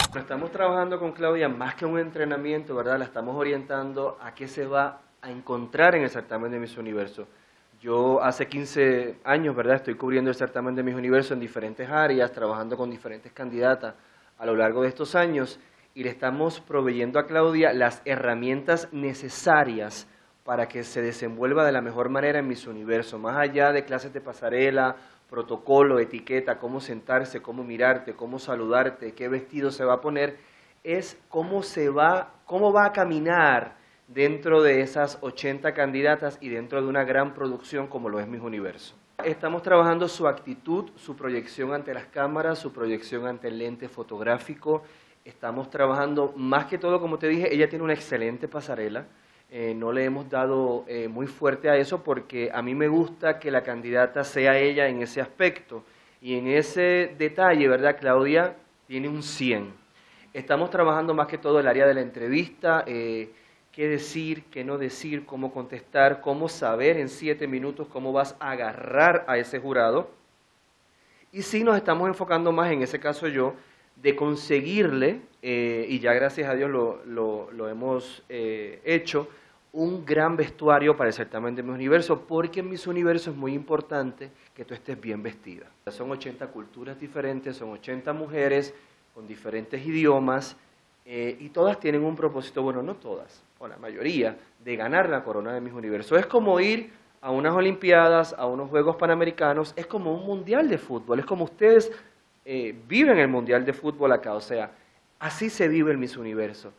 Estamos trabajando con Claudia más que un entrenamiento, ¿verdad? La estamos orientando a qué se va a encontrar en el certamen de Miss Universo. Yo hace 15 años, ¿verdad? Estoy cubriendo el certamen de Miss Universo en diferentes áreas, trabajando con diferentes candidatas a lo largo de estos años y le estamos proveyendo a Claudia las herramientas necesarias para que se desenvuelva de la mejor manera en Miss Universo, más allá de clases de pasarela, protocolo, etiqueta, cómo sentarse, cómo mirarte, cómo saludarte, qué vestido se va a poner, es cómo va a caminar dentro de esas 80 candidatas y dentro de una gran producción como lo es Miss Universo. Estamos trabajando su actitud, su proyección ante las cámaras, su proyección ante el lente fotográfico. Estamos trabajando más que todo, como te dije, ella tiene una excelente pasarela. No le hemos dado muy fuerte a eso porque a mí me gusta que la candidata sea ella en ese aspecto. Y en ese detalle, ¿verdad? Claudia tiene un 100. Estamos trabajando más que todo el área de la entrevista, qué decir, qué no decir, cómo contestar, cómo saber en 7 minutos cómo vas a agarrar a ese jurado. Y sí nos estamos enfocando más, en ese caso yo, de conseguirle, y ya gracias a Dios lo hemos hecho, un gran vestuario para el certamen de Miss Universo, porque en Miss Universo es muy importante que tú estés bien vestida. Son 80 culturas diferentes, son 80 mujeres con diferentes idiomas, y todas tienen un propósito, bueno, no todas, o la mayoría, de ganar la corona de Miss Universo. Es como ir a unas Olimpiadas, a unos Juegos Panamericanos, es como un mundial de fútbol, es como ustedes viven el mundial de fútbol acá, o sea, así se vive el Miss Universo.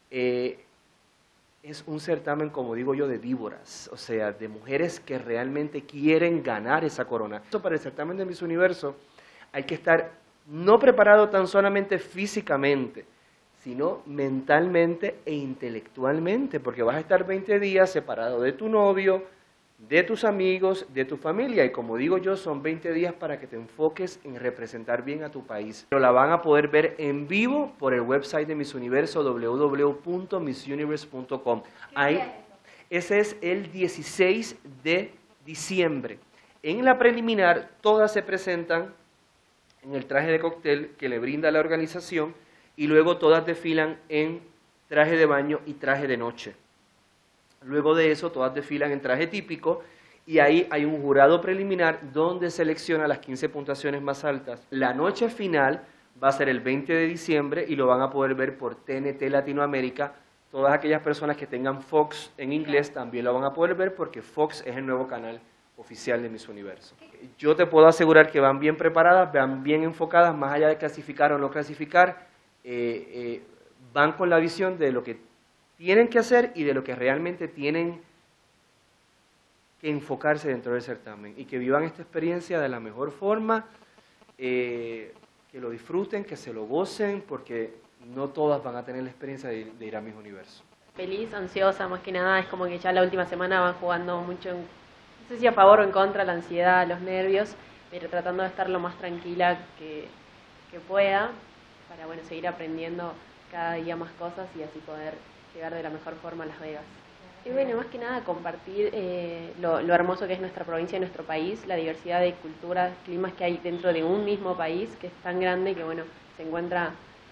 Es un certamen, como digo yo, de víboras, o sea, de mujeres que realmente quieren ganar esa corona. Para el certamen de Miss Universo hay que estar no preparado tan solamente físicamente, sino mentalmente e intelectualmente, porque vas a estar 20 días separado de tu novio, de tus amigos, de tu familia, y como digo yo, son 20 días para que te enfoques en representar bien a tu país. Pero la van a poder ver en vivo por el website de Miss Universo, www.missuniverse.com. Ahí, ese es el 16 de diciembre. En la preliminar, todas se presentan en el traje de cóctel que le brinda la organización, y luego todas desfilan en traje de baño y traje de noche. Luego de eso, todas desfilan en traje típico y ahí hay un jurado preliminar donde selecciona las 15 puntuaciones más altas. La noche final va a ser el 20 de diciembre y lo van a poder ver por TNT Latinoamérica. Todas aquellas personas que tengan Fox en inglés también lo van a poder ver porque Fox es el nuevo canal oficial de Miss Universo. Yo te puedo asegurar que van bien preparadas, van bien enfocadas, más allá de clasificar o no clasificar, van con la visión de lo que tienen que hacer y de lo que realmente tienen que enfocarse dentro del certamen y que vivan esta experiencia de la mejor forma, que lo disfruten, que se lo gocen, porque no todas van a tener la experiencia de ir a Miss Universo. Feliz, ansiosa, más que nada, es como que ya la última semana van jugando mucho, no sé si a favor o en contra, la ansiedad, los nervios, pero tratando de estar lo más tranquila que pueda, para bueno, seguir aprendiendo cada día más cosas y así poder llegar de la mejor forma a Las Vegas. Y bueno, más que nada compartir lo hermoso que es nuestra provincia y nuestro país, la diversidad de culturas, climas que hay dentro de un mismo país, que es tan grande que bueno, se encuentra,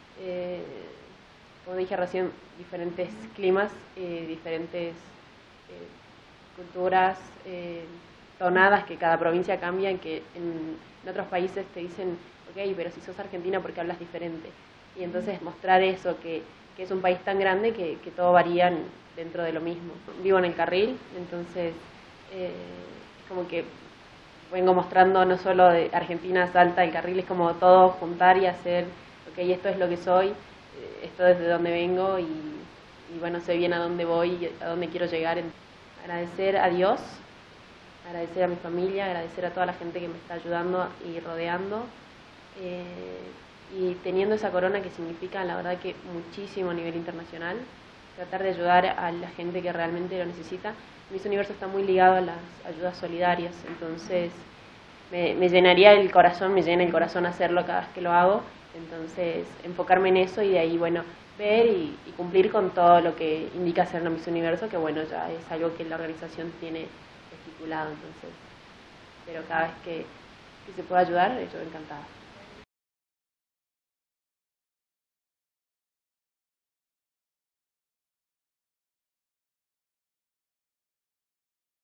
como dije recién, diferentes climas, diferentes culturas, tonadas que cada provincia cambia, en que en otros países te dicen, ok, pero si sos argentina, ¿por qué hablas diferente? Y entonces mostrar eso, que es un país tan grande que todo varía dentro de lo mismo. Vivo en el Carril, entonces como que vengo mostrando no solo de Argentina, Salta, el Carril es como todo juntar y hacer, ok, esto es lo que soy, esto es de donde vengo y bueno, sé bien a dónde voy y a dónde quiero llegar. Agradecer a Dios, agradecer a mi familia, agradecer a toda la gente que me está ayudando y rodeando. Y teniendo esa corona que significa la verdad que muchísimo a nivel internacional, tratar de ayudar a la gente que realmente lo necesita. Miss Universo está muy ligado a las ayudas solidarias, entonces me llenaría el corazón, me llena el corazón hacerlo cada vez que lo hago, entonces enfocarme en eso y de ahí bueno, ver y cumplir con todo lo que indica ser una Miss Universo, que bueno, ya es algo que la organización tiene estipulado, entonces, pero cada vez que se pueda ayudar, yo encantada.